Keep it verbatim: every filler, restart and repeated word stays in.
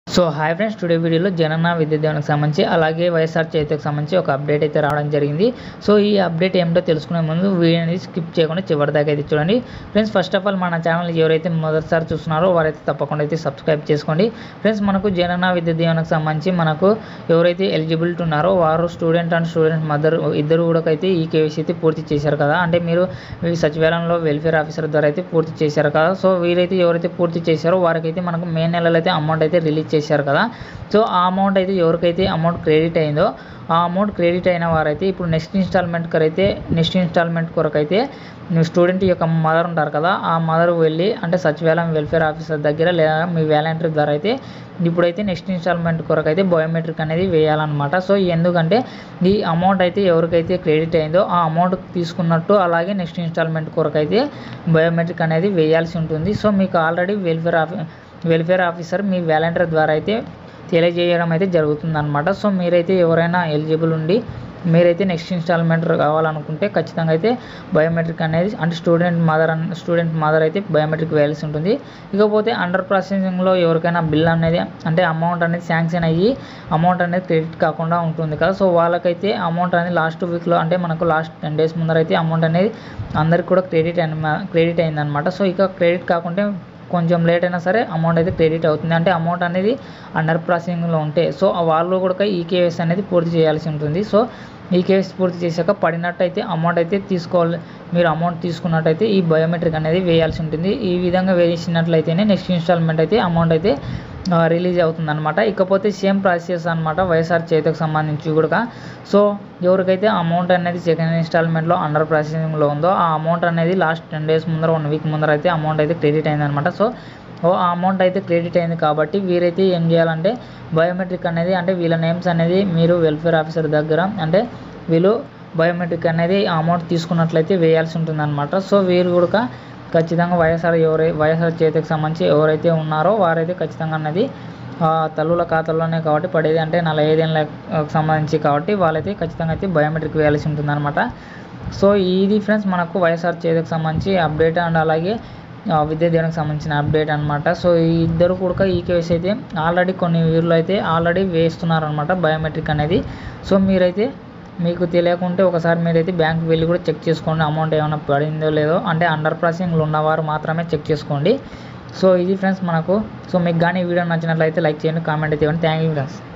So hi friends, today వీడియోలో జనన విద్యా దీవెనకు సంబంధించి అలాగే వైఎస్ఆర్ చేతికి సంబంధించి ఒక అప్డేట్ అయితే రావడం జరిగింది. సో ఈ అప్డేట్ ఏమిటో తెలుసుకునే ముందు వీడియోని స్కిప్ చేయకుండా చివరి దాకా అయితే చూడండి. ఫ్రెండ్స్, ఫస్ట్ ఆఫ్ ఆల్ మన ఛానల్ ఎవరైతే మొదటిసారి చూస్తున్నారో వారైతే తప్పకుండా అయితే సబ్స్క్రైబ్ చేసుకోండి. ఫ్రెండ్స్, మనకు జనన విద్యా దీవెనకు సంబంధించి మనకు ఎవరైతే ఎలిజిబిలిటీ ఉన్నారో వారు స్టూడెంట్ అండ్ స్టూడెంట్ మదర్ ఇద్దరు కూడా అయితే ఈ కేవైసీ అయితే పూర్తి చేశారు కదా. అంటే మీరు ఈ సచివాలయంలో వెల్ఫేర్ ఆఫీసర్ ద్వారా అయితే పూర్తి చేశారు కదా. సో వీరైతే ఎవరైతే పూర్తి చేశారో వారికైతే మనకు మే నెలలో అయితే అమౌంట్ అయితే రిలీజ్ చేశారు కదా. సో ఆ అమౌంట్ అయితే ఎవరికైతే అమౌంట్ క్రెడిట్ అయిందో ఆ అమౌంట్ క్రెడిట్ అయిన వారైతే ఇప్పుడు నెక్స్ట్ ఇన్స్టాల్మెంట్ అయితే నెక్స్ట్ ఇన్స్టాల్మెంట్ కొరకు అయితే స్టూడెంట్ యొక్క మదర్ ఉంటారు కదా, ఆ మదర్ వెళ్ళి అంటే సచివాలయం వెల్ఫేర్ ఆఫీసర్ దగ్గర లేదా మీ వాలంటీర్ ద్వారా అయితే ఇప్పుడైతే నెక్స్ట్ ఇన్స్టాల్మెంట్ కొరకు అయితే బయోమెట్రిక్ అనేది వేయాలన్నమాట. సో ఎందుకంటే ఈ అమౌంట్ అయితే ఎవరికైతే క్రెడిట్ అయిందో ఆ అమౌంట్ తీసుకున్నట్టు అలాగే నెక్స్ట్ ఇన్స్టాల్మెంట్ కొరకు అయితే బయోమెట్రిక్ అనేది వేయాల్సి ఉంటుంది. సో మీకు ఆల్రెడీ వెల్ఫేర్ ఆఫీ వెల్ఫేర్ ఆఫీసర్ మీ వాలంటీర్ ద్వారా అయితే తెలియజేయడం అయితే జరుగుతుందన్నమాట. సో మీరైతే ఎవరైనా ఎలిజిబుల్ ఉండి మీరైతే నెక్స్ట్ ఇన్స్టాల్మెంట్ కావాలనుకుంటే ఖచ్చితంగా అయితే బయోమెట్రిక్ అనేది అంటే స్టూడెంట్ మదర్ స్టూడెంట్ మదర్ అయితే బయోమెట్రిక్ వేయాల్సి ఉంటుంది. ఇకపోతే అండర్ ప్రాసెసింగ్లో ఎవరికైనా బిల్ అనేది అంటే అమౌంట్ అనేది శాంక్షన్ అయ్యి అమౌంట్ అనేది క్రెడిట్ కాకుండా ఉంటుంది కదా. సో వాళ్ళకైతే అమౌంట్ అనేది లాస్ట్ వీక్లో అంటే మనకు లాస్ట్ టెన్ డేస్ ముందర అయితే అమౌంట్ అనేది అందరికి కూడా క్రెడిట్ అయిన క్రెడిట్ అయిందనమాట. సో ఇక క్రెడిట్ కాకుంటే కొంచెం లేట్ అయినా సరే అమౌంట్ అయితే క్రెడిట్ అవుతుంది. అంటే అమౌంట్ అనేది అండర్ ప్రాసెసింగ్లో ఉంటే సో వాళ్ళు కూడా ఈ కేవైసీ అనేది పూర్తి చేయాల్సి ఉంటుంది. సో ఈ కేవైసీ పూర్తి చేశాక పడినట్టయితే అమౌంట్ అయితే తీసుకోవాలి. మీరు అమౌంట్ తీసుకున్నట్టయితే ఈ బయోమెట్రిక్ అనేది వేయాల్సి ఉంటుంది. ఈ విధంగా వేసినట్లయితేనే నెక్స్ట్ ఇన్స్టాల్మెంట్ అయితే అమౌంట్ అయితే రిలీజ్ అవుతుంది అనమాట. ఇకపోతే సేమ్ ప్రాసెస్ అనమాట వైఎస్ఆర్ చేతికి సంబంధించి కూడా. సో ఎవరికైతే అమౌంట్ అనేది సెకండ్ ఇన్స్టాల్మెంట్లో అండర్ ప్రాసెసింగ్లో ఉందో ఆ అమౌంట్ అనేది లాస్ట్ టెన్ డేస్ ముందర వన్ వీక్ ముందర అయితే అమౌంట్ అయితే క్రెడిట్ అయిందనమాట. సో ఆ అమౌంట్ అయితే క్రెడిట్ అయింది కాబట్టి వీరైతే ఏం చేయాలంటే బయోమెట్రిక్ అనేది అంటే వీళ్ళ నేమ్స్ అనేది మీరు వెల్ఫేర్ ఆఫీసర్ దగ్గర అంటే వీళ్ళు బయోమెట్రిక్ అనేది అమౌంట్ తీసుకున్నట్లయితే వేయాల్సి ఉంటుందన్నమాట. సో వీరు కూడా ఖచ్చితంగా వైఎస్ఆర్ ఎవరై వైఎస్ఆర్ చేతికి సంబంధించి ఎవరైతే ఉన్నారో వారైతే ఖచ్చితంగా అన్నది తల్లుల ఖాతాల్లోనే కాబట్టి పడేది అంటే నలభై ఐదేళ్ళకి సంబంధించి కాబట్టి వాళ్ళైతే ఖచ్చితంగా అయితే బయోమెట్రిక్ వేయాల్సి ఉంటుందన్నమాట. సో ఇది ఫ్రెండ్స్ మనకు వైఎస్ఆర్ చేతికి సంబంధించి అప్డేట్ అండ్ అలాగే విద్యా దీవెనకు సంబంధించిన అప్డేట్ అనమాట. సో ఈ ఇద్దరు కూడా ఈ కేసు అయితే ఆల్రెడీ కొన్ని ఊర్లో అయితే ఆల్రెడీ వేస్తున్నారనమాట బయోమెట్రిక్ అనేది. సో మీరైతే మీకు తెలియకుంటే ఒకసారి మీరైతే బ్యాంక్కి వెళ్ళి కూడా చెక్ చేసుకోండి అమౌంట్ ఏమైనా పడిందో లేదో. అంటే అండర్ ప్రాసెసింగ్లో ఉన్నవారు మాత్రమే చెక్ చేసుకోండి. సో ఇది ఫ్రెండ్స్ మనకు. సో మీకు కానీ ఈ వీడియో నచ్చినట్లయితే లైక్ చేయండి, కామెంట్ అయితే ఇవ్వండి. Thank you friends.